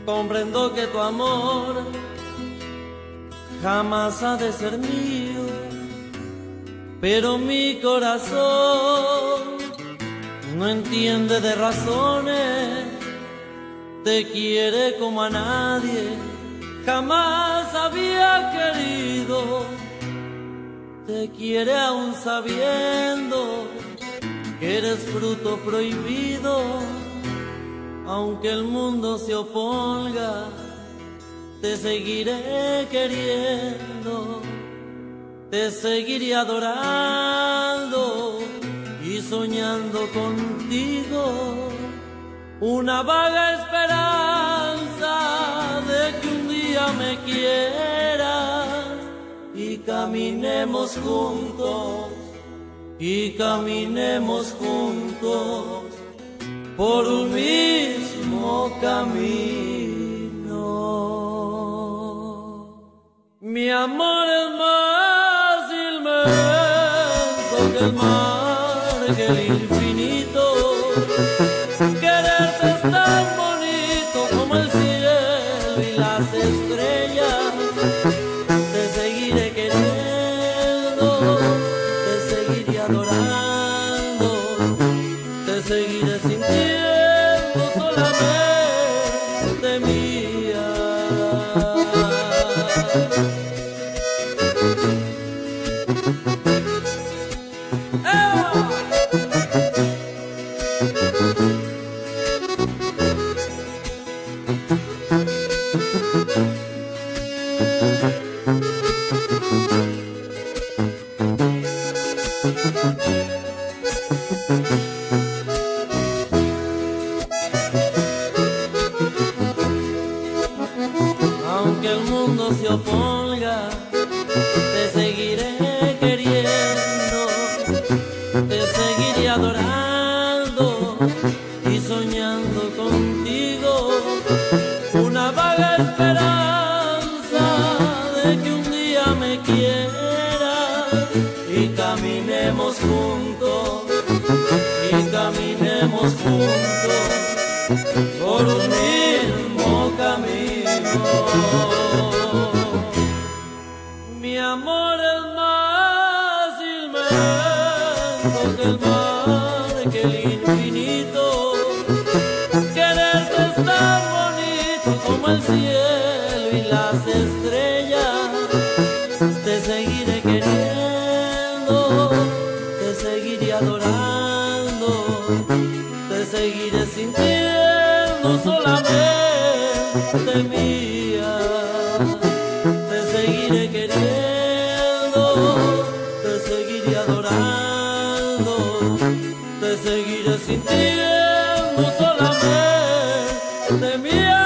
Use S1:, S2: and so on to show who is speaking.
S1: Comprendo que tu amor jamás ha de ser mío, pero mi corazón no entiende de razones. Te quiere como a nadie jamás había querido. Te quiere aún sabiendo que eres fruto prohibido. Aunque el mundo se oponga, te seguiré queriendo, te seguiré adorando y soñando contigo. Una vaga esperanza de que un día me quieras y caminemos juntos, y caminemos juntos por un mismo camino. Mi amor es más inmenso que el mar, que el infinito. Quererte es tan bonito como el cielo y las estrellas. Te seguiré queriendo, te seguiré adorando, te seguiré sintiendo solamente mía. Aunque el mundo se oponga, te seguiré queriendo, te seguiré adorando y soñando contigo. Una vaga esperanza de que un día me quieras y caminemos juntos, y caminemos juntos por un mismo camino. Mi amor es más inmenso que el mar, que el infinito. Quererte es tan bonito como el cielo y las estrellas. Te seguiré queriendo, te seguiré adorando, te seguiré sintiendo solamente mía. Te seguiré queriendo, te seguiré adorando, te seguiré sintiendo solamente mía.